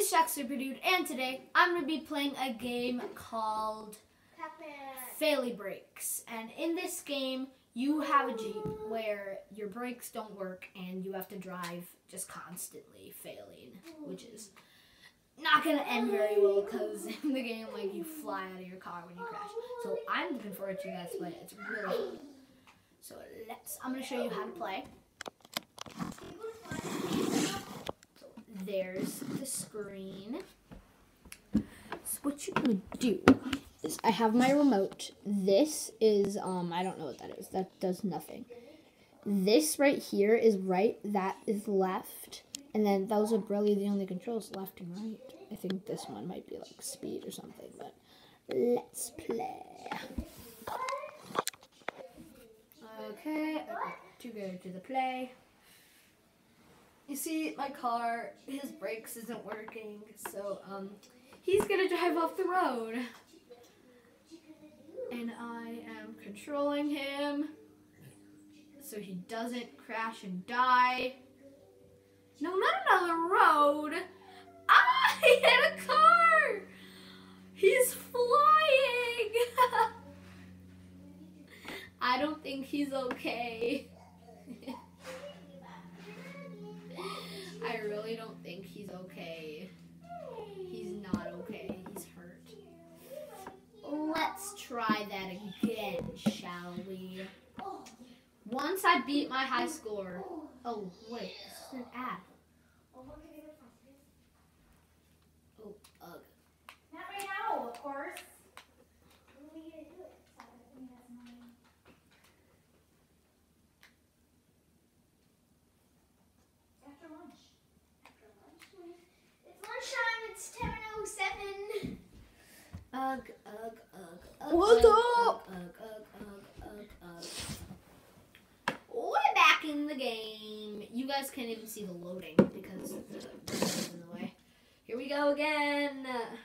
Shaq Super Dude, and today I'm going to be playing a game called Faily Brakes. And in this game, you have a Jeep where your brakes don't work and you have to drive just constantly failing, which is not going to end very well because in the game, like, you fly out of your car when you crash. So I'm looking forward to you guys playing it. It's really fun. So I'm going to show you how to play. There's the screen. So what you're gonna do is I have my remote. This is I don't know what that is. That does nothing. This right here is right, that is left, and then those are really the only controls, left and right. I think this one might be like speed or something, but let's play. Okay, to go to the play. You see, my car, his brakes isn't working, so he's gonna drive off the road. And I am controlling him so he doesn't crash and die. No, not another road. Ah, he hit a car. He's flying. I don't think he's okay. I really don't think he's okay. He's not okay. He's hurt. Let's try that again, shall we? Once I beat my high score. Oh, wait. This is an ad. Oh, ugh. Not right now, of course. It's 10:07. Ugh, ugh, ugh, ugh. What's up? Ugh. We're back in the game. You guys can't even see the loading because the brake is in the way. Here we go again.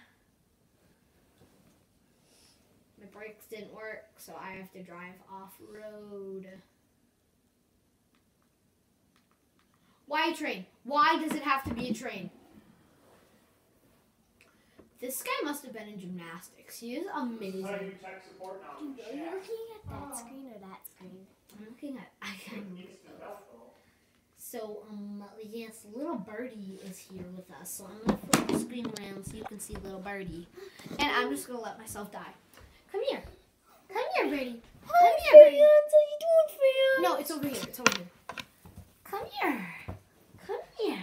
My brakes didn't work, so I have to drive off-road. Why a train? Why does it have to be a train? This guy must have been in gymnastics. He is amazing. How do you tech support now? Are you looking at that screen or that screen? I'm looking at. So yes, little Birdie is here with us. So I'm gonna flip the screen around so you can see little Birdie, and I'm just gonna let myself die. Come here, Birdie. Come here, Birdie. How you doing, fans? No, it's over here. It's over here. Come here. Come here.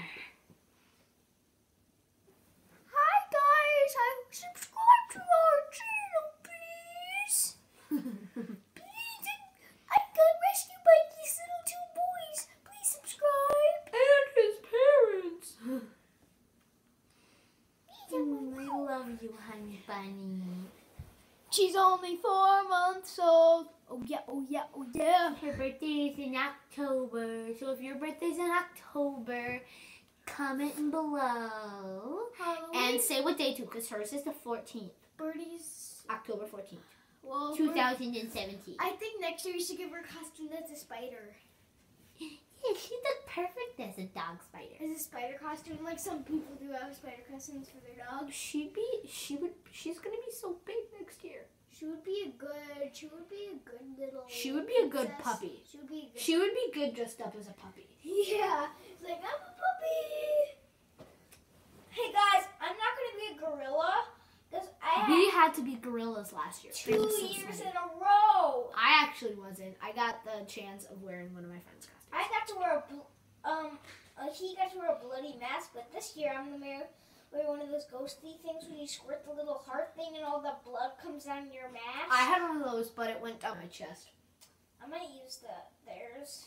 Subscribe to our channel, please. Please, I got rescued by these little two boys. Please subscribe. And his parents. I love you, honey bunny. She's only 4 months old. Oh yeah, oh yeah, oh yeah. Her birthday is in October. So if your birthday's in October, comment below. Halloween. And say what day too, because hers is the 14th. Birdie's. October 14th. Well, 2017. I think next year you should give her a costume that's a spider. Yeah, she'd look perfect as a dog spider. As a spider costume, like some people do have spider costumes for their dogs. She's gonna be so big next year. She would be a good little. She would be a good princess. puppy. She would be a good. She would be good dressed up as a puppy. Yeah, it's like, I'm a puppy. Hey guys, I'm not going to be a gorilla because We had to be gorillas last year. 2 years in a row. I actually wasn't. I got the chance of wearing one of my friend's costumes. I got to wear he got to wear a bloody mask, but this year I'm going to wear one of those ghosty things when you squirt the little heart thing and all the blood comes down your mask. I had one of those, but it went down my chest. I'm going to use this.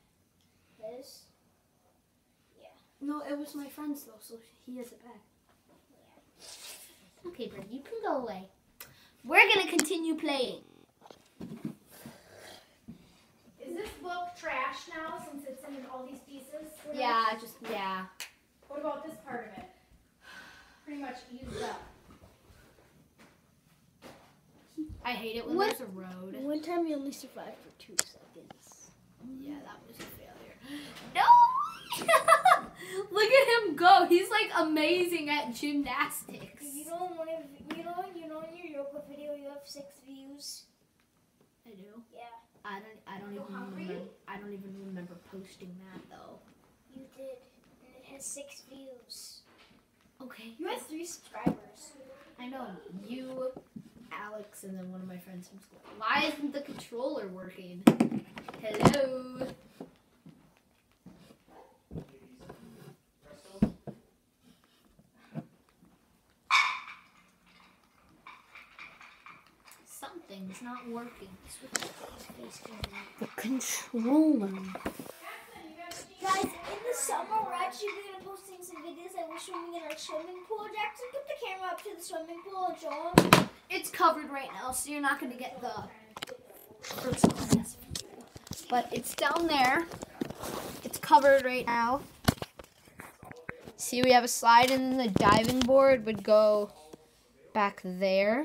No, it was my friend's though, so he has it back. Yeah. Okay, Brent, you can go away. We're gonna continue playing. Is this book trash now since it's in all these pieces? Yeah. What about this part of it? Pretty much used up. I hate it when there's a road. One time you only survived for 2 seconds. Yeah, that was a failure. No! Look at him go. He's like amazing at gymnastics. You know in your yoga video you have 6 views. I do. Yeah. I don't even remember. I don't even remember posting that though. You did, and it has 6 views. Okay. You have 3 subscribers. I know. You, Alex, and then one of my friends from school. Why isn't the controller working? Hello. Something's not working. The controller. Guys, in the summer we're actually going to posting some videos that we're swimming in our swimming pool. Jackson, put the camera up to the swimming pool and show them. It's covered right now, so you're not going to get the first class view. But it's down there. It's covered right now. See, we have a slide, and the diving board would go back there.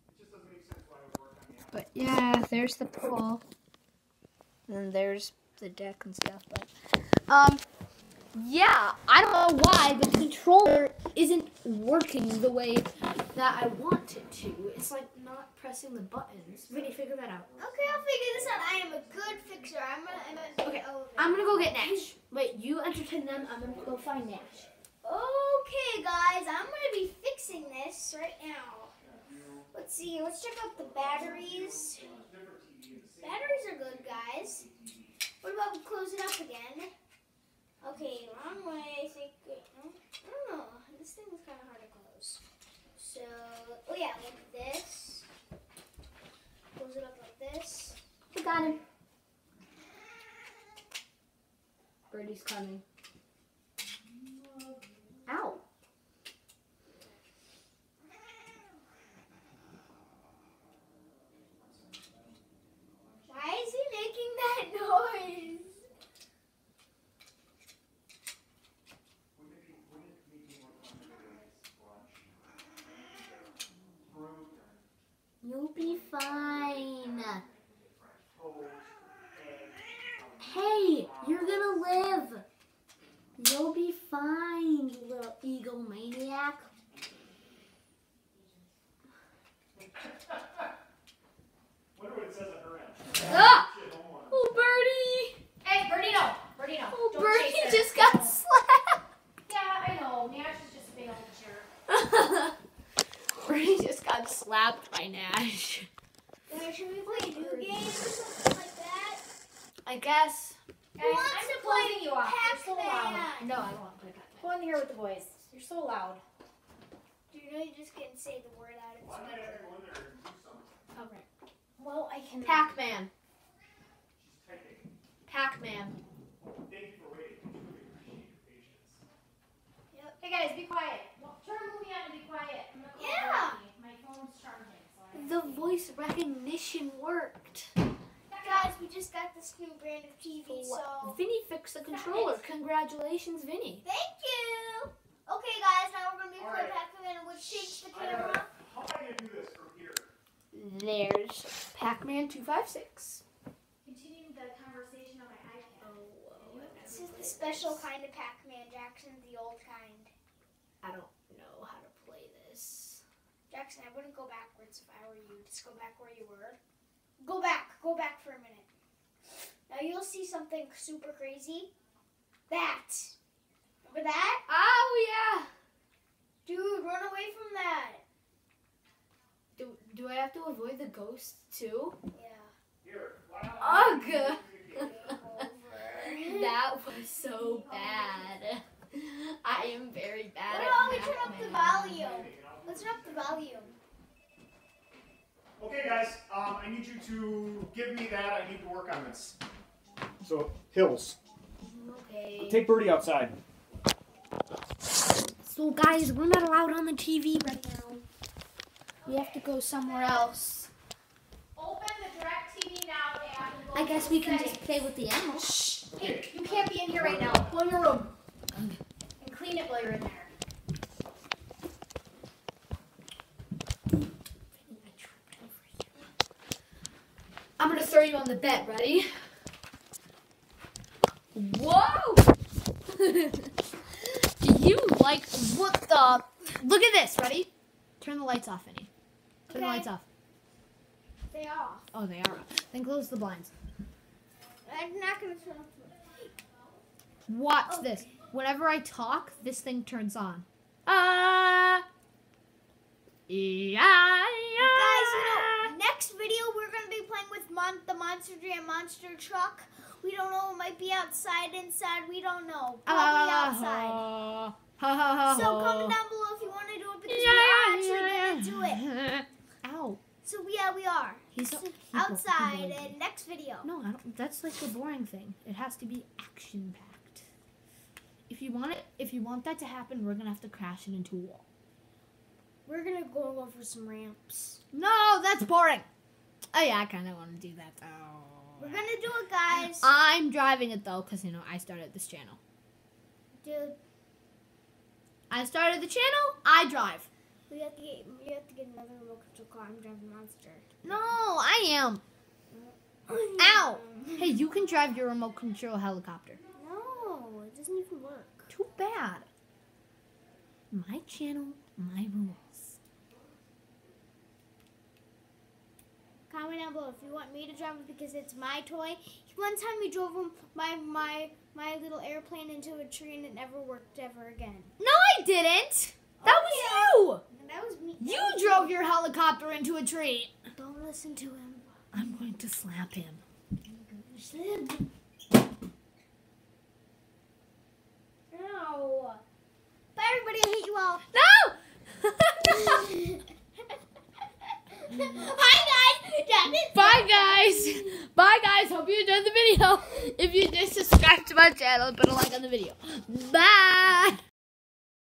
But yeah, there's the pool. And then there's the deck and stuff. But yeah, I don't know why the controller isn't working the way that I want it to. It's like not pressing the buttons. Vinny, figure that out. Okay, I'll figure this out. I am a good fixer. I'm gonna go get Nash. Wait, you entertain them. I'm gonna go find Nash. Okay, guys, I'm gonna be fixing this right now. Let's see. Let's check out the batteries. Batteries are good, guys. What about we close it up again? Okay, wrong way. I think. I don't know. This thing is kind of hard to close. So, oh yeah, like this. Close it up like this. I got him. Birdie's coming. Ow. Why is he making that noise? You'll be fine. Hey, you're gonna live. You'll be fine, you little egomaniac. Wonder what it says on her end. Ah! Oh, Birdie! Hey, Birdie, no. Birdie, no. Oh, Don't Birdie chase her. just got slapped. Yeah, I know. Nash is just a big old jerk. Birdie just got slapped by Nash. Should we play new games or something like that? I guess. Who Guys, wants I'm to closing play you off. You're so loud. Pac-Man? No, I don't want to play Pac-Man. Go in here with the boys. You're so loud. Do you know you just can't say the word out? It's Why not better. go in there and do something? Okay. Well, I can. Pac-Man. She's typing. Pac-Man. Thank you for waiting. We truly appreciate your patience. Hey guys, be quiet. Well, turn the movie on and be quiet. I'm not Yeah. My phone's charging, so I The voice recognition worked. Guys, we just got this new brand of TV, so Vinny fixed the controller. Congratulations, Vinny. thank you. Okay, guys, now we're gonna be playing Alright. Pac-Man. We'll change the I gotta, camera. how am I going to do this from here? There's Pac-Man 256. continue the conversation on my iPad. This is the special kind of Pac-Man, Jackson, the old kind. I don't know how to play this. Jackson, I wouldn't go backwards if I were you. Just go back where you were. Go back for a minute. Now you'll see something super crazy. That. Remember that? Oh, yeah. Dude, run away from that. Do I have to avoid the ghost, too? Yeah. Here. Wow. Ugh. Game over. That was so bad. I am very bad What at about we turn up the Pac-Man. volume? Let's turn up the volume. Okay, guys. I need you to give me that. I need to work on this. So, Hills. Okay. Take Birdie outside. So, guys, we're not allowed on the TV right now. We have to go somewhere else. Open the DirecTV now app and go I guess to we can settings. just play with the animals. Hey, you can't be in here right now. Go in your room and clean it while you're in there. I'm gonna throw you on the bed. Ready? Whoa! Do you Like, what the? Look at this. Ready? Turn the lights off, Annie. Turn the lights off. They are off. Oh, they are off. Then close the blinds. I'm not going to turn off the light. Watch this. Whenever I talk, this thing turns on. Yeah. Guys, next video we're going to be playing with the Monster Jam Monster Truck. We don't know. It might be outside, inside. We don't know. Probably outside. So comment down below if you want to do it because we're actually going to do it. Ow. So yeah, we are. He's outside in next video. No, I don't. That's like a boring thing. It has to be action-packed. If you want that to happen, we're going to have to crash it into a wall. We're going to go over some ramps. No, that's boring. Oh, yeah, I kind of want to do that, though. We're going to do it, guys. I'm driving it, though, because, I started this channel. Dude. I started the channel, I drive. You have to get another remote control car. I'm driving Monster. No, I am. Ow. Hey, you can drive your remote control helicopter. No, it doesn't even work. Too bad. My channel, my rules. Comment down below if you want me to drive it because it's my toy. One time we drove my little airplane into a tree and it never worked ever again. No, I didn't. That was you. That was me. You drove your helicopter into a tree. Don't listen to him. I'm going to slap him. Ow. Bye, everybody. I hate you all. No! Hi, guys. Bye, guys. Bye, guys. Hope you enjoyed the video. If you did, subscribe to my channel and put a like on the video. Bye.